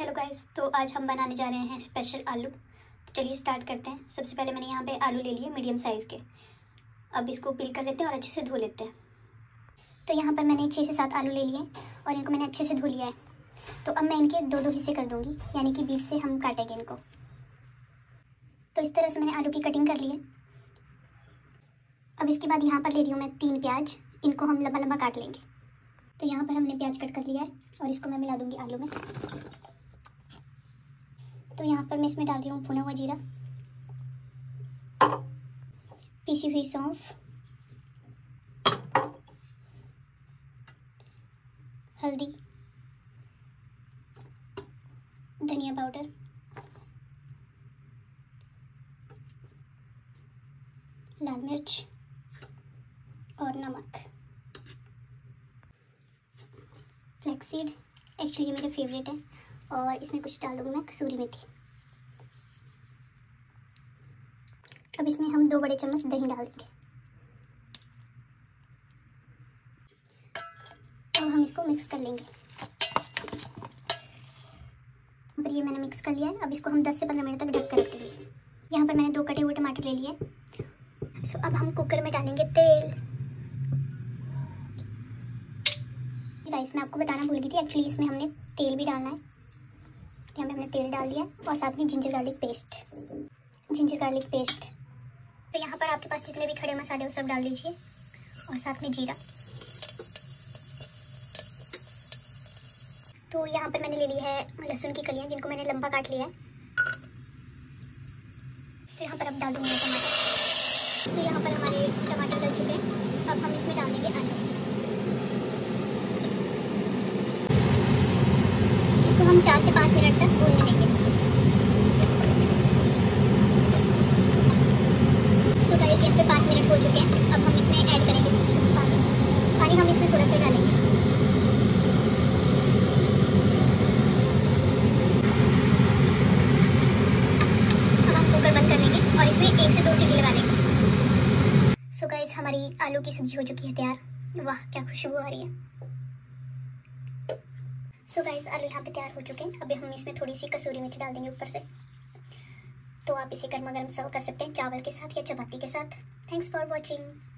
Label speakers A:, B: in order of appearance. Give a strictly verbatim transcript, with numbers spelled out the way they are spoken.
A: Hello guys, तो आज हम बनाने जा रहे हैं स्पेशल आलू। तो चलिए स्टार्ट करते हैं। सबसे पहले मैंने यहाँ पे आलू ले लिए मीडियम साइज़ के। अब इसको पील कर लेते हैं और अच्छे से धो लेते हैं। तो यहाँ पर मैंने छः से सात आलू ले लिए और इनको मैंने अच्छे से धो लिया है। तो अब मैं इनके दो दो हिस्से कर दूँगी, यानी कि बीच से हम काटेंगे इनको। तो इस तरह से मैंने आलू की कटिंग कर ली है। अब इसके बाद यहाँ पर ले रही हूँ मैं तीन प्याज, इनको हम लंबा लंबा काट लेंगे। तो यहाँ पर हमने प्याज कट कर लिया है और इसको मैं मिला दूँगी आलू में। तो यहाँ पर मैं इसमें डाल रही हूँ भुना हुआ जीरा, पीसी हुई सौंफ, हल्दी, धनिया पाउडर, लाल मिर्च और नमक। फ्लैक्सीड एक्चुअली ये मेरे फेवरेट है और इसमें कुछ डाल दूँगी मैं कसूरी मेथी। अब इसमें हम दो बड़े चम्मच दही डाल देंगे। अब हम इसको मिक्स कर लेंगे। पर ये मैंने मिक्स कर लिया है। अब इसको हम दस से पंद्रह मिनट तक ढक कर रखेंगे। यहाँ पर मैंने दो कटे हुए टमाटर ले लिए। सो अब हम कुकर में डालेंगे तेल। गाइस, मैं आपको बताना भूल गई थी, एक्चुअली इसमें हमने तेल भी डालना है। यहाँ पे हमने तेल डाल दिया और साथ में ginger garlic paste ginger garlic paste तो यहाँ पर आपके पास जितने भी खड़े मसाले वो सब डाल दीजिए और साथ में जीरा। तो यहाँ पर मैंने ले ली है लहसुन की कलियाँ, जिनको मैंने लंबा काट लिया है। तो यहाँ पर अब डाल दूँगी टमाटर। तो यहाँ पर हमारे टमाटर गल चुके हैं। अब हम इसमें डाल देंगे आलू। इसको हम चार से पाँच मिनट तक भूनने देंगे। सो गाइस, यहाँ पे पाँच मिनट हो चुके हैं। अब हम इसमें ऐड करेंगे पानी पानी हम इसमें थोड़ा सा डालेंगे। अब हम कुकर बंद कर लेंगे और इसमें एक से दो सीटी लगा लेंगे। सो गाइस, हमारी आलू की सब्जी हो चुकी है तैयार। वाह, क्या खुशबू आ रही है। सो so गाइस, आलू यहाँ पे तैयार हो चुके हैं। अभी हम इसमें थोड़ी सी कसूरी मेथी डाल देंगे ऊपर से। तो आप इसे गर्मा गर्म सर्व कर सकते हैं चावल के साथ या चपाती के साथ। Thanks for watching.